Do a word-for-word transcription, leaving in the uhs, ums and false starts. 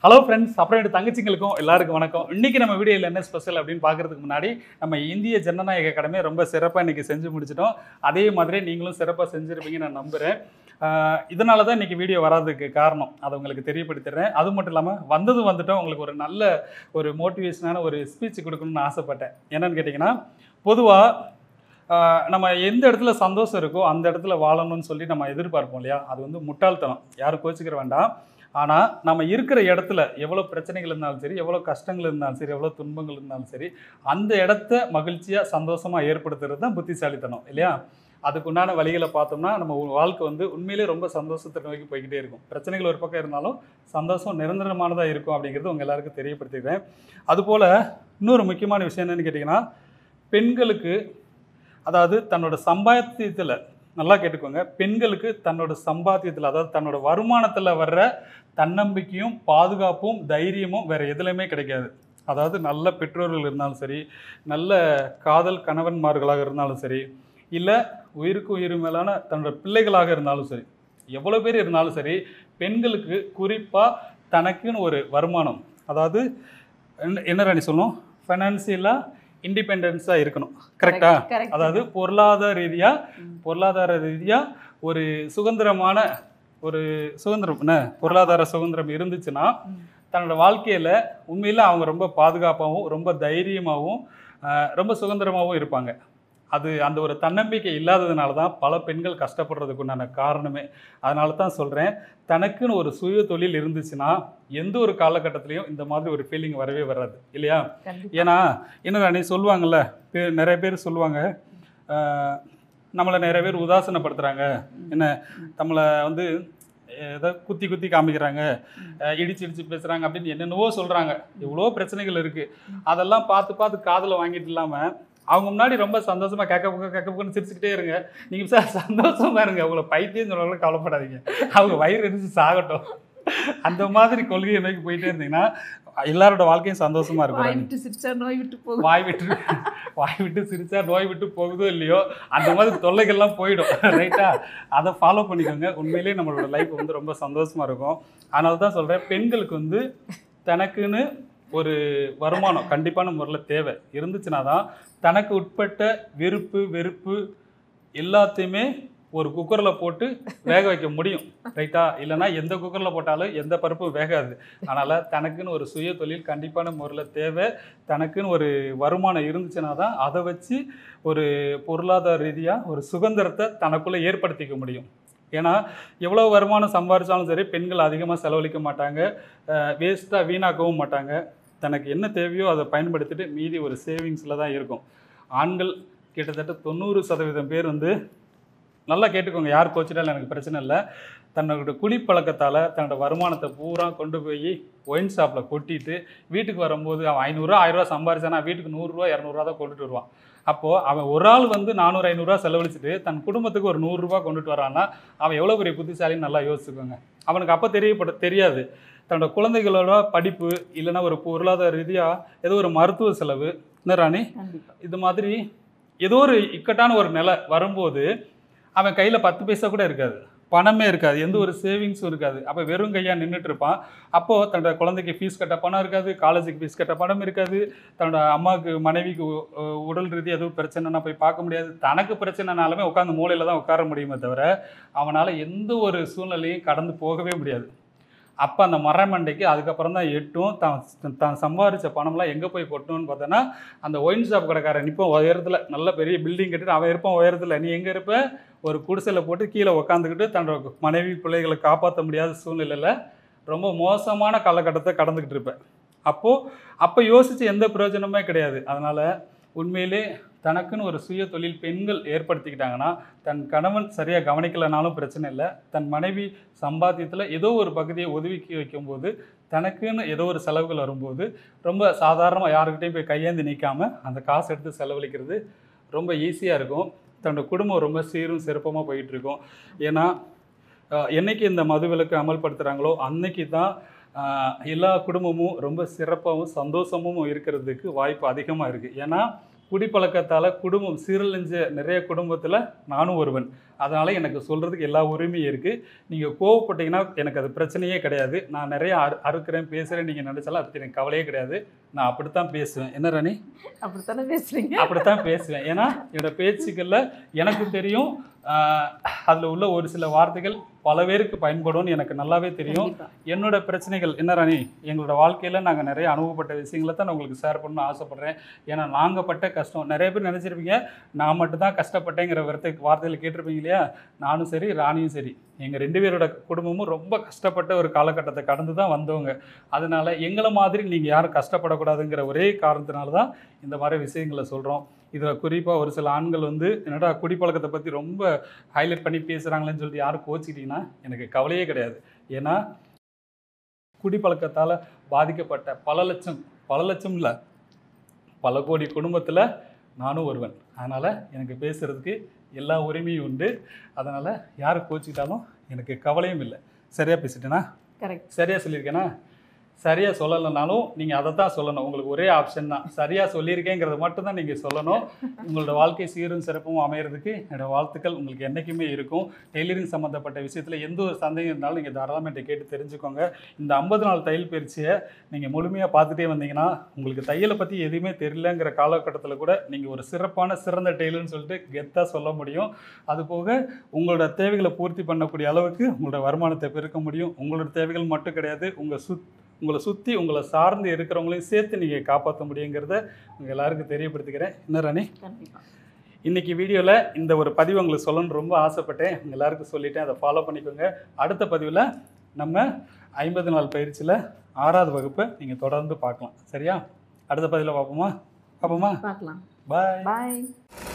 Hello friends, அப்புறம் என் தங்கச்சிங்களுக்கும் எல்லாருக்கும் வணக்கம். இன்றைக்கி நம்ம வீடியோவில் என்ன ஸ்பெஷல் அப்படின்னு பார்க்குறதுக்கு முன்னாடி நம்ம இந்திய ஜனநாயக கடமையை ரொம்ப சிறப்பாக இன்றைக்கி செஞ்சு முடிச்சிட்டோம். அதே மாதிரி நீங்களும் சிறப்பாக செஞ்சுருப்பீங்கன்னு நான் நம்புகிறேன். இதனால தான் இன்றைக்கி வீடியோ வராதுக்கு காரணம், அதை உங்களுக்கு தெரியப்படுத்திடுறேன். அது மட்டும் இல்லாமல் வந்ததும் வந்துட்டோம் உங்களுக்கு ஒரு நல்ல ஒரு மோட்டிவேஷனான ஒரு ஸ்பீச் கொடுக்கணும்னு ஆசைப்பட்டேன். என்னென்னு கேட்டிங்கன்னா, பொதுவாக நம்ம எந்த இடத்துல சந்தோஷம் இருக்கோ அந்த இடத்துல வாழணும்னு சொல்லி நம்ம எதிர்பார்ப்போம் இல்லையா? அது வந்து முட்டாள்தனம், யாரும் கோச்சிக்கிற வேண்டாம். ஆனால் நம்ம இருக்கிற இடத்துல எவ்வளோ பிரச்சனைகள் இருந்தாலும் சரி, எவ்வளோ கஷ்டங்கள் இருந்தாலும் சரி, எவ்வளோ துன்பங்கள் இருந்தாலும் சரி, அந்த இடத்த மகிழ்ச்சியாக சந்தோஷமாக ஏற்படுத்துறது தான் புத்திசாலித்தனம் இல்லையா? அதுக்குண்டான வழிகளை பார்த்தோம்னா நம்ம வாழ்க்கை வந்து உண்மையிலே ரொம்ப சந்தோஷத்தை நோக்கி போய்கிட்டே இருக்கும். பிரச்சனைகள் ஒரு பக்கம் இருந்தாலும் சந்தோஷம் நிரந்தரமானதாக இருக்கும் அப்படிங்கிறது உங்கள் எல்லாருக்கும் தெரியப்படுத்திக்கிறேன். அதுபோல் இன்னொரு முக்கியமான விஷயம் என்னென்னு கேட்டிங்கன்னா, பெண்களுக்கு அதாவது தன்னோட சம்பாத்தியத்தில் நல்லா கேட்டுக்கோங்க, பெண்களுக்கு தன்னோட சம்பாத்தியத்தில் அதாவது தன்னோட வருமானத்தில் வர்ற தன்னம்பிக்கையும் பாதுகாப்பும் தைரியமும் வேறு எதுலையுமே கிடைக்காது. அதாவது நல்ல பெற்றோர்கள் இருந்தாலும் சரி, நல்ல காதல் கணவன்மார்களாக இருந்தாலும் சரி, இல்லை உயிருக்கு உயிர் மேலான தன்னோட பிள்ளைகளாக இருந்தாலும் சரி, எவ்வளோ பேர் இருந்தாலும் சரி, பெண்களுக்கு குறிப்பாக தனக்குன்னு ஒரு வருமானம், அதாவது என்ன ராணி சொல்லணும், ஃபைனான்சியலாக இண்டிபெண்டன்ஸாக இருக்கணும். கரெக்டா? அதாவது பொருளாதார ரீதியாக பொருளாதார ரீதியாக ஒரு சுதந்திரமான ஒரு சுதந்திரம் என்ன பொருளாதார சுதந்திரம் இருந்துச்சுன்னா தன்னோட வாழ்க்கையில் உண்மையில் அவங்க ரொம்ப பாதுகாப்பாகவும் ரொம்ப தைரியமாகவும் ரொம்ப சுதந்திரமாகவும் இருப்பாங்க. அது அந்த ஒரு தன்னம்பிக்கை இல்லாததுனால தான் பல பெண்கள் கஷ்டப்படுறதுக்கு உண்டான காரணமே. அதனால தான் சொல்கிறேன், தனக்குன்னு ஒரு சுய தொழில் இருந்துச்சுன்னா எந்த ஒரு காலகட்டத்திலையும் இந்த மாதிரி ஒரு ஃபீலிங் வரவே வராது இல்லையா? ஏன்னா என்ன நீ சொல்லுவாங்கள்ல, நிறைய பேர் சொல்லுவாங்க, நம்மளை நிறைய பேர் உதாசனப்படுத்துகிறாங்க, என்ன நம்மளை வந்து ஏதோ குத்தி குத்தி காமிக்கிறாங்க, இடிச்சு இடிச்சு பேசுகிறாங்க அப்படின்னு என்னென்னவோ சொல்கிறாங்க. எவ்வளோ பிரச்சனைகள் இருக்குது. அதெல்லாம் பார்த்து பார்த்து காதில் வாங்கிட்டு இல்லாமல் அவங்க முன்னாடி ரொம்ப சந்தோஷமாக கேட்க கேட்கன்னு சிரிச்சுக்கிட்டே இருங்க. நீங்கள் சார் சந்தோஷமாக இருங்க, உங்களை பைத்தியம் சொல்கிறவங்களும் கவலைப்படாதீங்க, அவங்க வயிறு எரிச்சு சாகட்டும். அந்த மாதிரி கொள்கையை நோக்கி போயிட்டே இருந்தீங்கன்னா எல்லாரோட வாழ்க்கையும் சந்தோஷமா இருக்கும். வாய் விட்டு சிரிச்சா நோய் விட்டு போகும், வாய் விட்டு வாய் விட்டு சிரிச்சா நோய் விட்டு போகுதோ இல்லையோ அந்த மாதிரி தொல்லைகள்லாம் போயிடும். ரைட்டா? அதை ஃபாலோ பண்ணிக்கோங்க. உண்மையிலேயே நம்மளோட லைஃப் வந்து ரொம்ப சந்தோஷமா இருக்கும். அதனால தான் சொல்கிறேன், பெண்களுக்கு வந்து தனக்குன்னு ஒரு வருமானம் கண்டிப்பான முறையில் தேவை இருந்துச்சுன்னா தான் தனக்கு உட்பட்ட விருப்பு வெறுப்பு எல்லாத்தையுமே ஒரு குக்கரில் போட்டு வேக வைக்க முடியும். ரைட்டா? இல்லைனா எந்த குக்கரில் போட்டாலும் எந்த பருப்பும் வேகாது. அதனால் தனக்குன்னு ஒரு சுய தொழில் கண்டிப்பான முறையில் தேவை. தனக்குன்னு ஒரு வருமானம் இருந்துச்சுன்னா தான் அதை வச்சு ஒரு பொருளாதார ரீதியாக ஒரு சுதந்திரத்தை தனக்குள்ளே ஏற்படுத்திக்க முடியும். ஏன்னா எவ்வளோ வருமானம் சம்பாதிச்சாலும் சரி, பெண்கள் அதிகமாக செலவழிக்க மாட்டாங்க, வேஸ்ட்டாக வீணாக்கவும் மாட்டாங்க. தனக்கு என்ன தேவையோ அதை பயன்படுத்திட்டு மீதி ஒரு சேவிங்ஸில் தான் இருக்கும். ஆண்கள் கிட்டத்தட்ட தொண்ணூறு சதவீதம் பேர் வந்து நல்லா கேட்டுக்கோங்க, யார் கோச்சிட்டாலும் எனக்கு பிரச்சனை இல்லை, தன்னோட குடிப்பழக்கத்தால் தன்னோட வருமானத்தை பூரா கொண்டு போய் ஒயின் ஷாப்பில் கொட்டிட்டு வீட்டுக்கு வரும்போது அவன் ஐநூறுரூவா ஆயிரரூவா சம்பாரிச்சானா வீட்டுக்கு நூறுரூவா இரநூறுவா தான் கொண்டுட்டு வருவான். அப்போது அவன் ஒரு ஆள் வந்து நானூறு ஐநூறுரூவா செலவழிச்சிட்டு தன் குடும்பத்துக்கு ஒரு நூறுரூவா கொண்டுட்டு வரான்னா அவன் எவ்வளோ பெரிய புத்திசாலின்னு நல்லா யோசிச்சுக்கோங்க. அவனுக்கு அப்போ தெரியப்பட தெரியாது தன்னோட குழந்தைகளோட படிப்பு, இல்லைன்னா ஒரு பொருளாதார ரீதியாக ஏதோ ஒரு மருத்துவ செலவு, என்ன ராணி, இது மாதிரி ஏதோ ஒரு இக்கட்டான ஒரு நிலை வரும்போது அவன் கையில் பத்து பைசா கூட இருக்காது, பணமே இருக்காது, எந்த ஒரு சேவிங்ஸும் இருக்காது. அப்போ வெறும் கையாக நின்றுட்டு இருப்பான். அப்போது தன்னோட குழந்தைக்கு ஃபீஸ் கட்ட பணம் இருக்காது, காலேஜுக்கு ஃபீஸ் கட்ட பணம் இருக்காது, தன்னோட அம்மாவுக்கு மனைவிக்கு உடல் ரீதி எதுவும் பிரச்சனைனா போய் பார்க்க முடியாது. தனக்கு பிரச்சனைனாலுமே உட்காந்து மூலையில் தான் உட்கார முடியுமே தவிர அவனால் எந்த ஒரு சூழ்நிலையும் கடந்து போகவே முடியாது. அப்போ அந்த மரமண்டைக்கு அதுக்கப்புறம் தான் எட்டும் தான் தான் சம்பாதிச்ச பணம்லாம் எங்கே போய் கொட்டணும்னு பார்த்தோன்னா அந்த ஒயின் ஷாப் கடைக்காரன் நிற்போம் உயரத்தில், நல்ல பெரிய பில்டிங் கட்டிட்டு அவன் இருப்பான் உயரத்தில், நீ எங்கே இருப்ப ஒரு குடிசையில் போட்டு கீழே உக்காந்துக்கிட்டு தன்னோட மனைவி பிள்ளைகளை காப்பாற்ற முடியாத சூழ்நிலையில் ரொம்ப மோசமான காலகட்டத்தை கடந்துக்கிட்டு இருப்பேன். அப்போது அப்போ யோசித்து எந்த பிரயோஜனமே கிடையாது. அதனால் உண்மையிலே தனக்குன்னு ஒரு சுய தொழில் பெண்கள் ஏற்படுத்திக்கிட்டாங்கன்னா தன் கணவன் சரியாக கவனிக்கலைனாலும் பிரச்சனை இல்லை, தன் மனைவி சம்பாத்தியத்தில் ஏதோ ஒரு பகுதியை ஒதுக்கி வைக்கும்போது தனக்குன்னு ஏதோ ஒரு செலவுகள் வரும்போது ரொம்ப சாதாரணமாக யாருக்கிட்டையும் போய் கையேந்தி நிற்காமல் அந்த காசு எடுத்து செலவழிக்கிறது ரொம்ப ஈஸியாக இருக்கும். தன்னோட குடும்பம் ரொம்ப சீரும் சிறப்பமாக போயிட்டுருக்கும். ஏன்னா என்றைக்கு இந்த மதுவிலக்கு அமல்படுத்துகிறாங்களோ அன்னைக்கு தான் எல்லா குடும்பமும் ரொம்ப சிறப்பாகவும் சந்தோஷமும் இருக்கிறதுக்கு வாய்ப்பு அதிகமாக இருக்குது. ஏன்னா குடிப்பழக்கத்தால் குடும்பம் சீரழிஞ்ச நிறைய குடும்பத்தில் நானும் ஒருவன். அதனால் எனக்கு சொல்கிறதுக்கு எல்லா உரிமையும் இருக்குது. நீங்கள் கோவப்பட்டீங்கன்னா எனக்கு அது பிரச்சனையே கிடையாது. நான் நிறைய அறு அறுக்கிறேன் பேசுகிறேன் நீங்கள் நினச்சாலும் அது எனக்கு கவலையே கிடையாது. நான் அப்படித்தான் பேசுவேன். என்ன ராணி? அப்படித்தானே பேசுகிறீங்க? அப்படித்தான் பேசுவேன். ஏன்னா என்னோடய பேச்சுக்களில் எனக்கு தெரியும் அதில் உள்ள ஒரு சில வார்த்தைகள் பல பேருக்கு பயன்படும்னு எனக்கு நல்லாவே தெரியும். என்னோட பிரச்சனைகள் என்ன ராணி, எங்களோட வாழ்க்கையில் நாங்கள் நிறைய அனுபவப்பட்ட விஷயங்களை தான் நான் உங்களுக்கு ஷேர் பண்ணணும்னு ஆசைப்பட்றேன். ஏன்னா நாங்கள் பட்ட கஷ்டம் நிறைய பேர் நினச்சிருப்பீங்க நான் மட்டும்தான் கஷ்டப்பட்டேங்கிற வார்த்தை வார்த்தையில் கேட்டிருப்பீங்க இல்லையா? நானும் சரி ராணியும் சரி எங்கள் ரெண்டு பேரோட குடும்பமும் ரொம்ப கஷ்டப்பட்ட ஒரு காலகட்டத்தை கடந்து தான் வந்தவங்க. அதனால் எங்களை மாதிரி நீங்கள் யாரும் கஷ்டப்படக்கூடாதுங்கிற ஒரே காரணத்தினால தான் இந்த மாதிரி விஷயங்களை சொல்கிறோம். இதில் குறிப்பாக ஒரு சில ஆண்கள் வந்து என்னடா குடிப்பழக்கத்தை பற்றி ரொம்ப ஹைலைட் பண்ணி பேசுகிறாங்களேன்னு சொல்லிட்டு யாரும் கோச்சிக்கிட்டிங்கன்னா எனக்கு கவலையே கிடையாது. ஏன்னா குடிப்பழக்கத்தால் பாதிக்கப்பட்ட பல லட்சம் பல லட்சம் இல்லை பல கோடி குடும்பத்தில் நானும் ஒருவன். அதனால் எனக்கு பேசுகிறதுக்கு எல்லா உரிமையும் உண்டு. அதனால் யார் கோச்சிக்கிட்டாலும் எனக்கு கவலையும் இல்லை. சரியாக பேசிட்டேனா? கரெக்ட். சரியாக சொல்லியிருக்கேனா? சரியாக சொல்லலைனாலும் நீங்கள் அதை தான் சொல்லணும். உங்களுக்கு ஒரே ஆப்ஷன் தான், சரியாக சொல்லியிருக்கேங்கிறத மட்டும்தான் நீங்கள் சொல்லணும். உங்களோட வாழ்க்கை சீரும் சிறப்பும் அமைகிறதுக்கு என்னோடய வாழ்த்துக்கள் உங்களுக்கு என்றைக்குமே இருக்கும். டெய்லரிங் சம்மந்தப்பட்ட விஷயத்தில் எந்த ஒரு சந்தேகம் இருந்தாலும் நீங்கள் தாராளமாக கேட்டு தெரிஞ்சுக்கோங்க. இந்த ஐம்பது நாள் தையல் பயிற்சியை நீங்கள் முழுமையாக பார்த்துட்டே வந்தீங்கன்னா உங்களுக்கு தையலை பற்றி எதுவுமே தெரியலங்கிற காலகட்டத்தில் கூட நீங்கள் ஒரு சிறப்பான சிறந்த டெய்லர்னு சொல்லிட்டு கெத்தாக சொல்ல முடியும். அதுபோக உங்களோட தேவைகளை பூர்த்தி பண்ணக்கூடிய அளவுக்கு உங்களோட வருமானத்தை பெருக்க முடியும். உங்களோட தேவைகள் மட்டும் கிடையாது, உங்கள் சுத் உங்களை சுற்றி உங்களை சார்ந்து இருக்கிறவங்களையும் சேர்த்து நீங்கள் காப்பாற்ற முடியுங்கிறத உங்கள் எல்லாருக்கும் தெரியப்படுத்திக்கிறேன். என்ன ராணி? இன்றைக்கி வீடியோவில் இந்த ஒரு பதிவு உங்களுக்கு சொல்லணும்னு ரொம்ப ஆசைப்பட்டேன். உங்கள் எல்லாருக்கும் சொல்லிவிட்டேன், அதை ஃபாலோ பண்ணிக்கோங்க. அடுத்த பதிவில் நம்ம ஐம்பது நாள் பயிற்சியில் ஆறாவது வகுப்பை நீங்கள் தொடர்ந்து பார்க்கலாம். சரியா? அடுத்த பதிவில் பார்ப்போமா? பார்ப்போமா? பார்க்கலாம். பாய் பாய்.